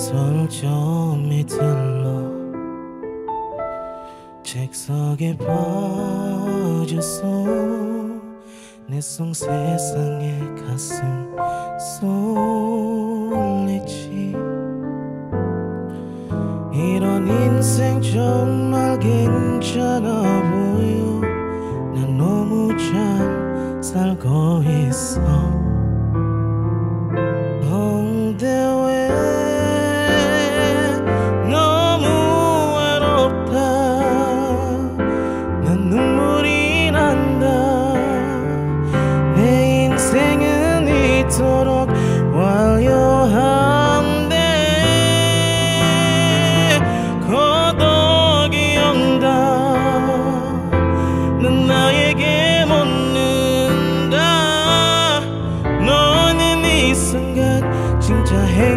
서점에 들러 책석에 빠졌어. 내 속 세상에 가슴 설레지. 이런 인생 정말 괜찮아 보여. 난 너무 잘 살고 있어. 근데 왜 너무 외롭다. 난 눈물이 난다. 내 인생은 이토록 화려한데 고독이 온다. 난 나에게 묻는다. 너는 이 순간 진짜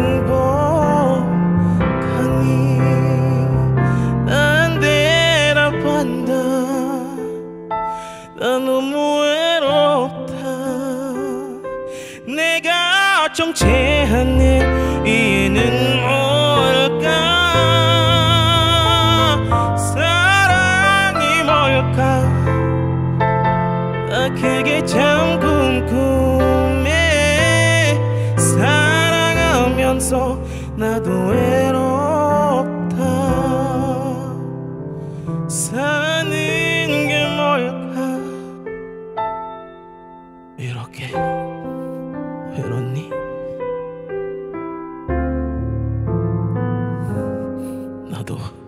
행복하니? 난 대답한다. 난 너무 외롭다. 내가 정체하는 이유는 뭘까? 사랑이 뭘까? 나 그게 참 궁금해. 사랑하면서 나도 외롭다. 사는 게 뭘까? 이렇게 외롭니? 나도